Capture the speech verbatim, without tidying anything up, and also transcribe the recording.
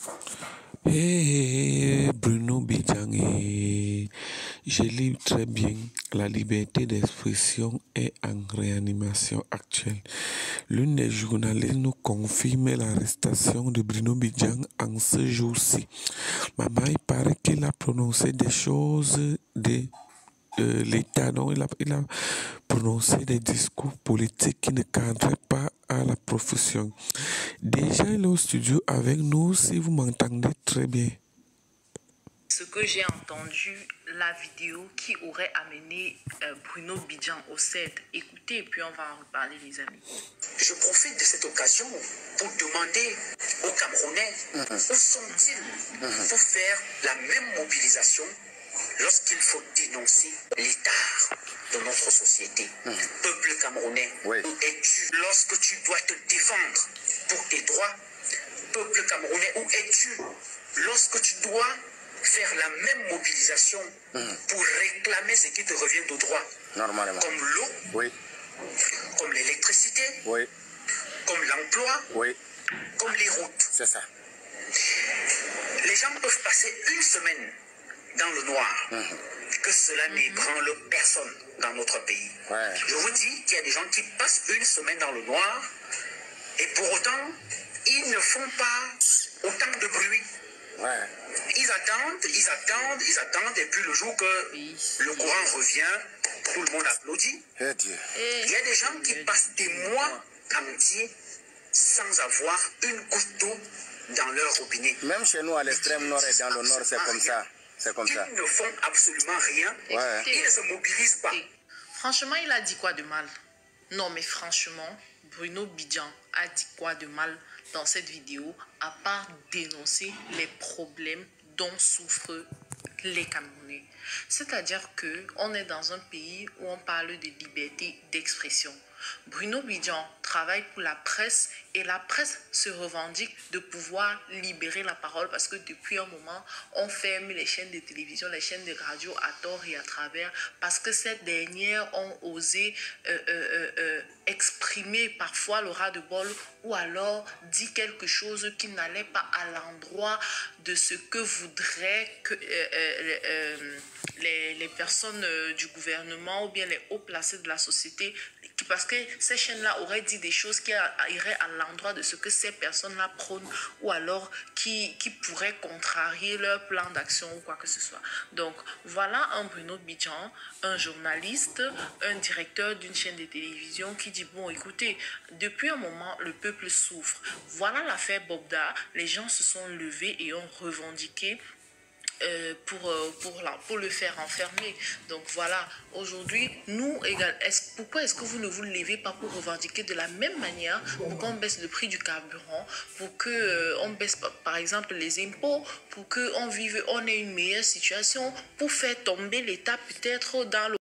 Hey, Bruno Bidjang, je lis très bien. La liberté d'expression est en réanimation actuelle. L'une des journalistes nous confirme l'arrestation de Bruno Bidjang en ce jour-ci. Maman, il paraît qu'il a prononcé des choses de euh, l'État, donc il a, il a prononcé des discours politiques qui ne cadraient pas à la profession. Déjà, il est au studio avec nous, si vous m'entendez très bien. Ce que j'ai entendu, la vidéo qui aurait amené euh, Bruno Bidjang au C E D. Écoutez, et puis on va en reparler, les amis. Je profite de cette occasion pour demander aux Camerounais mmh. où sont-ils mmh. pour faire la même mobilisation lorsqu'il faut dénoncer l'état de notre société. Mmh. Peuple camerounais, oui. Où es-tu lorsque tu dois te défendre pour tes droits? Peuple camerounais, où es-tu lorsque tu dois faire la même mobilisation mmh. pour réclamer ce qui te revient de droit? Normalement. Comme l'eau, oui. comme l'électricité, oui. comme l'emploi, oui. comme les routes. C'est ça. Les gens peuvent passer une semaine dans le noir, mmh. que cela mmh. n'ébranle personne dans notre pays. Ouais. Je vous dis qu'il y a des gens qui passent une semaine dans le noir et pour autant, ils ne font pas autant de bruit. Ouais. Ils attendent, ils attendent, ils attendent et puis le jour que oui. le courant revient, tout le monde applaudit. Eh Dieu. Il y a des gens qui passent des mois entiers sans avoir une goutte d'eau dans leur robinet. Même chez nous à l'extrême nord et dans le nord, c'est comme ça. C'est comme ça. Ils ne font absolument rien. Ouais. Ils ne se mobilisent pas. Franchement, il a dit quoi de mal? Non, mais franchement, Bruno Bidjang a dit quoi de mal dans cette vidéo, à part dénoncer les problèmes dont souffrent les Camerounais. C'est-à-dire qu'on est dans un pays où on parle de liberté d'expression. Bruno Bidjang travaille pour la presse et la presse se revendique de pouvoir libérer la parole parce que depuis un moment, on ferme les chaînes de télévision, les chaînes de radio à tort et à travers parce que ces dernières ont osé euh, euh, euh, exprimer parfois le ras-de-bol ou alors dit quelque chose qui n'allait pas à l'endroit de ce que voudraient que, euh, euh, euh, les, les personnes euh, du gouvernement ou bien les hauts placés de la société, parce que ces chaînes-là auraient dit des choses qui iraient à l'endroit de ce que ces personnes-là prônent ou alors qui, qui pourraient contrarier leur plan d'action ou quoi que ce soit. Donc, voilà un Bruno Bidjang, un journaliste, un directeur d'une chaîne de télévision qui dit, bon, écoutez, depuis un moment, le peuple souffre. Voilà l'affaire Bobda, les gens se sont levés et ont revendiqué Euh, pour, euh, pour, la, pour le faire enfermer. Donc voilà, aujourd'hui, nous, égal, est pourquoi est-ce que vous ne vous levez pas pour revendiquer de la même manière, pour qu'on baisse le prix du carburant, pour qu'on euh, baisse par exemple les impôts, pour qu'on vive, on ait une meilleure situation, pour faire tomber l'État peut-être dans le